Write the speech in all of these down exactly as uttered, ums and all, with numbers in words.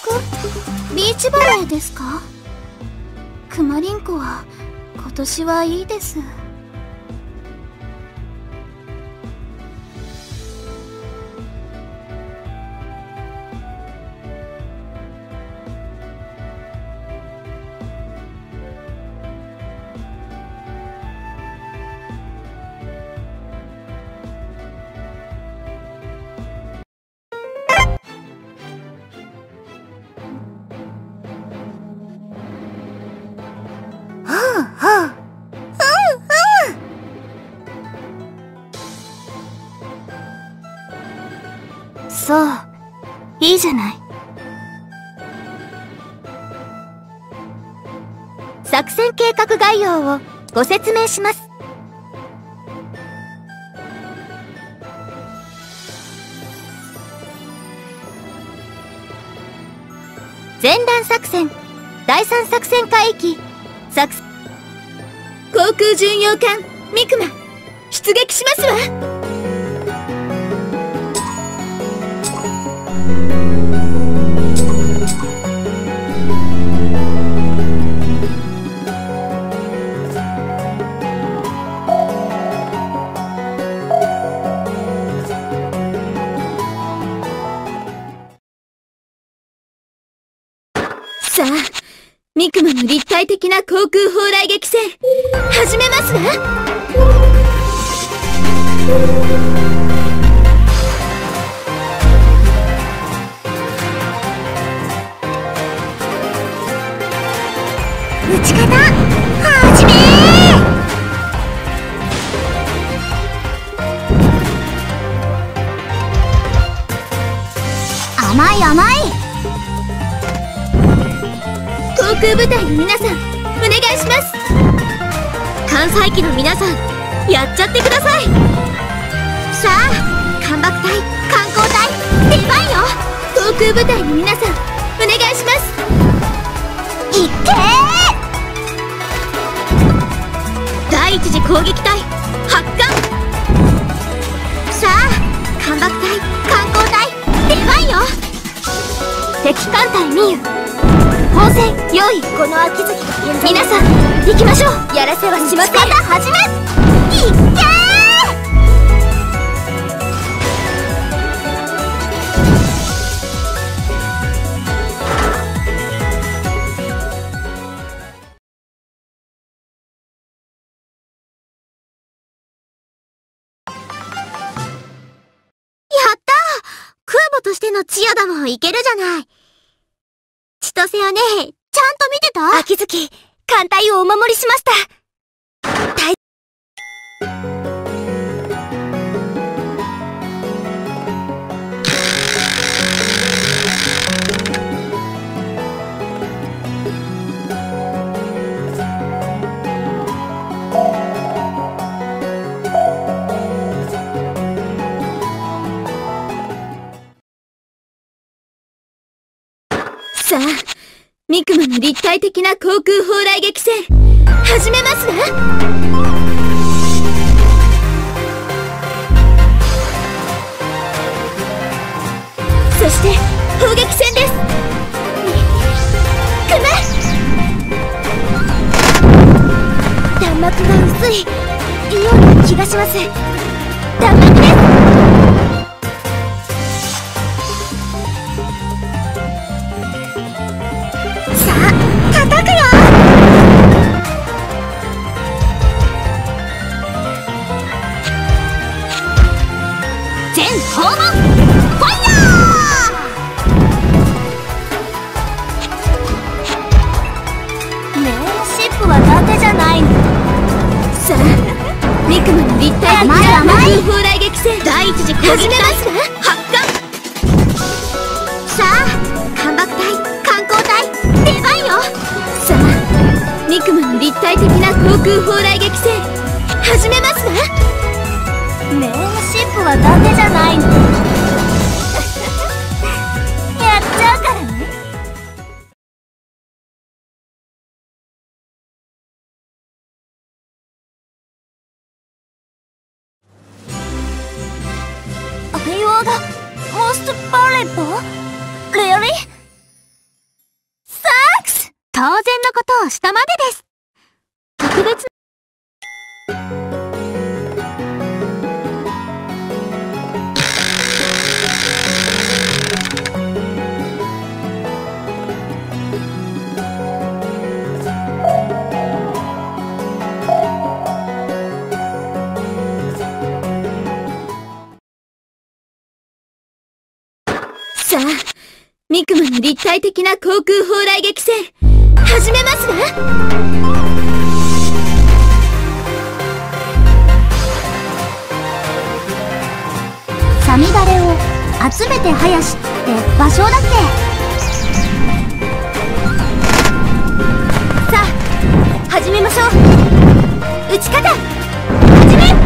ビーチバレーですか？クマリンコは今年はいいです。そう、いいじゃない。作戦計画概要をご説明します。前段作戦、第三作戦海域、作航空巡洋艦ミクマ、出撃しますわ。さあ、ミクマの立体的な航空砲雷撃戦、始めますわ。撃ち方、はじめー。甘い甘い。航空部隊の皆さん、お願いします。艦載機の皆さん、やっちゃってください。さあ、艦爆隊、艦砲隊、出番よ。航空部隊の皆さん、お願いします。いってー。第一次攻撃隊、発艦。さあ、艦爆隊、艦砲隊、出番よ。敵艦隊ミユ、砲戦用意。この秋月が現在。皆さん行きましょう。やらせはしません。方始め。いってー。やったー。空母としてのチアダもいけるじゃない。千歳はね、ちゃんと見てた？秋月、艦隊をお守りしました。さあ、ミクマの立体的な航空砲雷撃戦、始めますわ。そして砲撃戦です。クマ、弾幕が薄いような気がします。弾幕です。ミクマの立体的な航空砲雷撃戦、第一次攻撃隊、発艦。さあ、艦爆隊、艦砲隊、出番よ。さあ、ミクマの立体的な航空砲雷撃戦、始めますわ。メインシップは伊達じゃないの。やっちゃうからね。You are the most valuable? Really? をしたまでです。特別なさあ、ミクマの立体的な航空砲雷撃戦、始めますわ。さみだれを集めて林って場所だっけ。さあ、始めましょう。撃ち方、始め。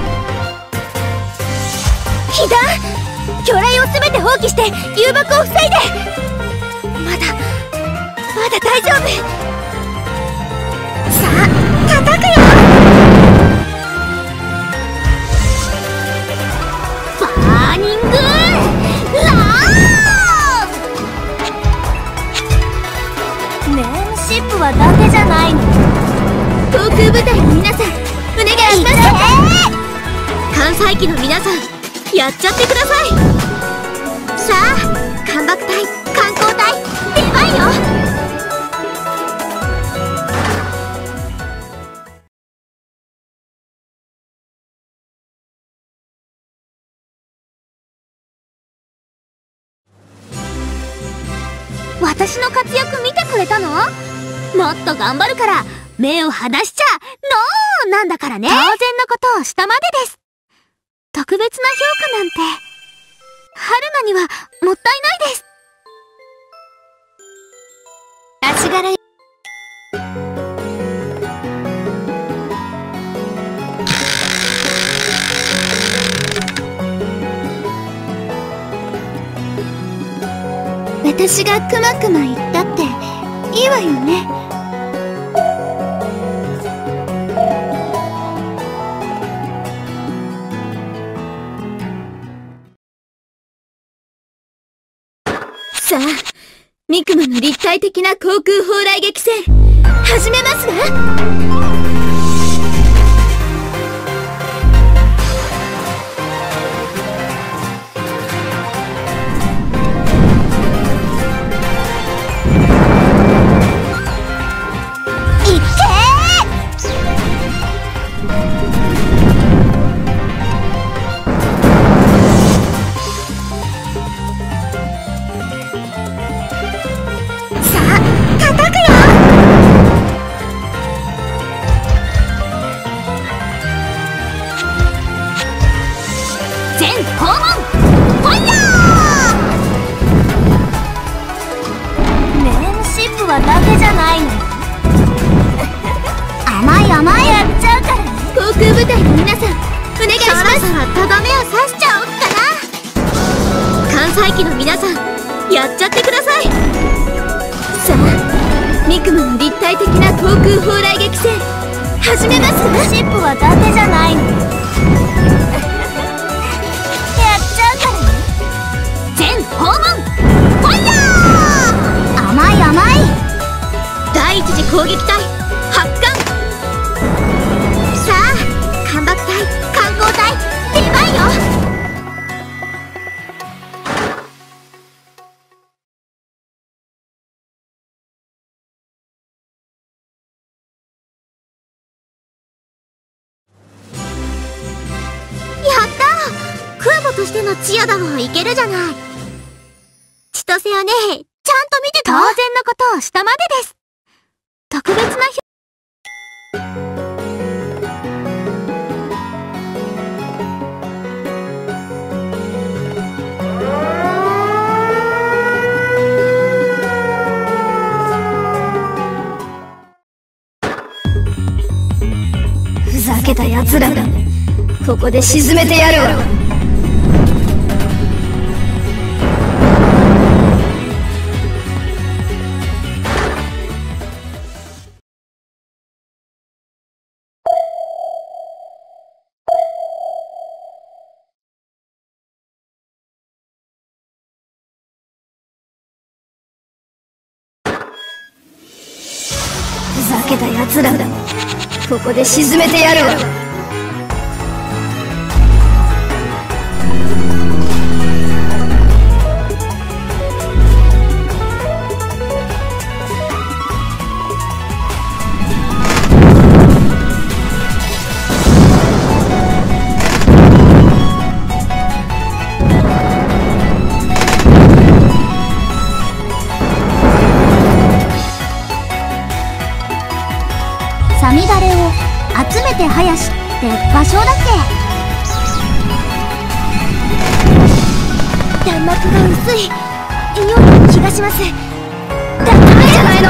被弾、魚雷をすべて放棄して誘爆を防いで。まだまだ大丈夫。さあ、叩くよ。バーニングラーネームシップはだけじゃないの。航空部隊の皆さん、お願いします。艦載機の皆さん、やっちゃってください。さあ、艦爆隊、艦砲隊、出番よ。私の活躍見てくれたの？もっと頑張るから目を離しちゃノーなんだからね。当然のことをしたまでです。特別な評価なんて春菜にはもったいないです。足柄よ。私がくまくま言ったっていいわよね。さあ、ミクマの立体的な航空砲雷撃戦、始めますわ。だけじゃないの。甘い甘いやっちゃうからね。航空部隊の皆さん、お願いします。そろそろとどめを刺しちゃおっかな。艦載機の皆さん、やっちゃってください。さあ、ミクマの立体的な航空砲雷撃戦、始めますわ。シップはだけじゃないの。やっちゃうからね。全訪問ファイヤー。甘い甘い。第一次攻撃隊発艦。さあ、艦爆隊、艦砲隊、出番よ。やったー、空母としてのチアだもいけるじゃない。千歳よね、ちゃんと見てた？当然のことをしたまでです。特別なひふざけた奴らがここで沈めてやるわ。ふふざけた奴らだ。ここで沈めてやるわ。 さみだれを集めて林って場所だっけ？ 弾幕が薄いような気がします。ダメじゃないの。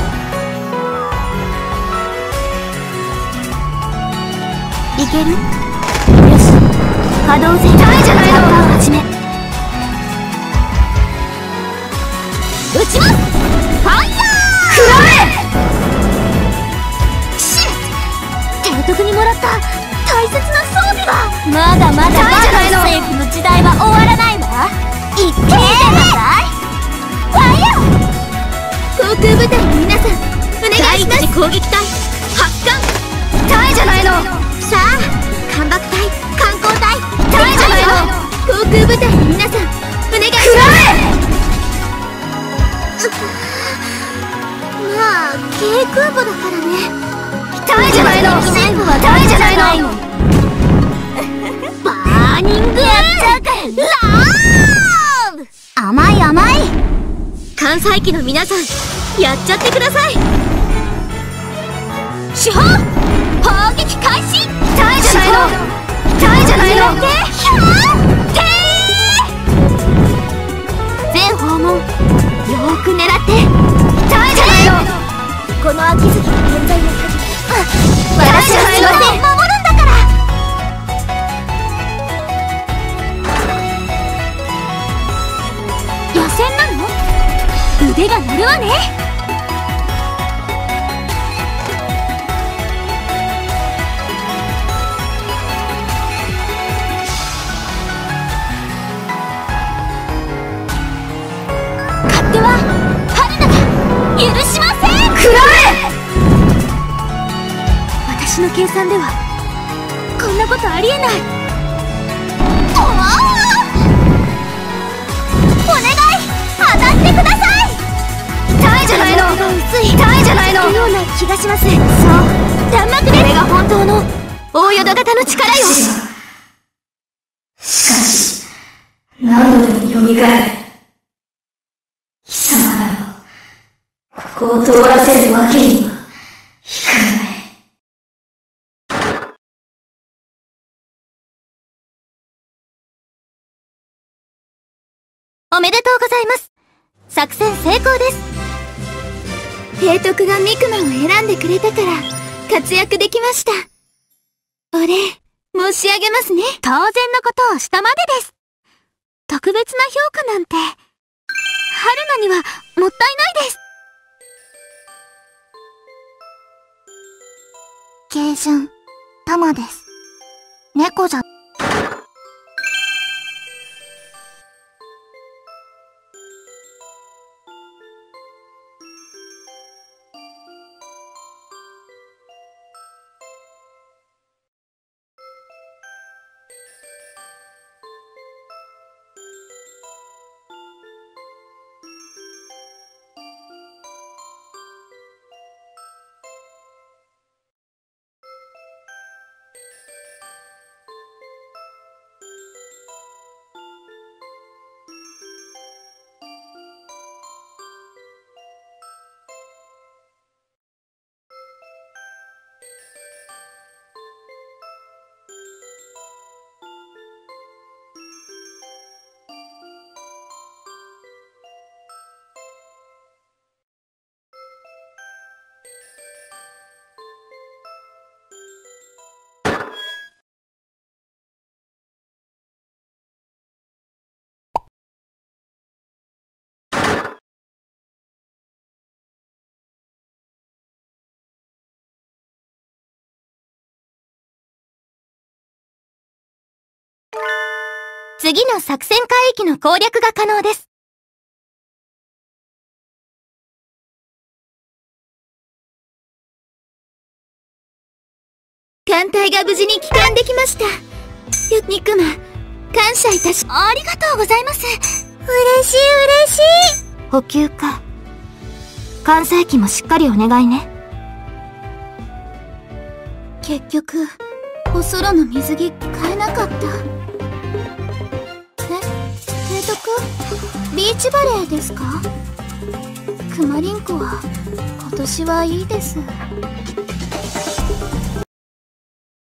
いける？よし、波動戦ダメじゃないの。始め撃ちます。ファイヤー！食らえ！提督にもらった大切な装備が。まだまだバード政府の時代は終わらないわ。言ってみてください。ファイヤー！航空部隊の皆さん、お願いします。第一次攻撃隊発艦。ダメじゃないの。さあ、艦爆隊、艦砲隊、ダメじゃないの。航空部隊の皆さん、お願いします。食らえ！まあ、軽空母だからね。ダメじゃないの。全部はダメじゃないの。バーニングやっちゃうからラーブ。 甘い甘い。 艦載機の皆さん、やっちゃってください。主砲砲撃開始。ダメじゃないの。ダメじゃないの。てー全訪問よーく狙って。ダメじゃないの。この秋月の健在の限り私はすいません、守るんだから。野戦なの？腕が鳴るわね。勝手は春菜が許しません。食らえ！私の計算ではこんなことありえない。おお願い、当たってください。ダメじゃないの。薄い。ダメじゃないの。ような気がします。そう、弾幕です。これが本当の大淀型の力よ。しかし何度でも蘇る。貴様らをここを通らせるわけにはいかない。おめでとうございます。作戦成功です。提督がミクマを選んでくれたから活躍できました。お礼申し上げますね。当然のことをしたまでです。特別な評価なんて春菜にはもったいないです。 軽順タマです。猫じゃ次の作戦海域の攻略が可能です。 艦隊が無事に帰還できました。よ、肉まん、感謝いたし、ありがとうございます。嬉しい嬉しい。 補給か。艦載機もしっかりお願いね。 結局、お空の水着買えなかった。え、提督？ビーチバレーですか？クマリンコは、今年はいいです。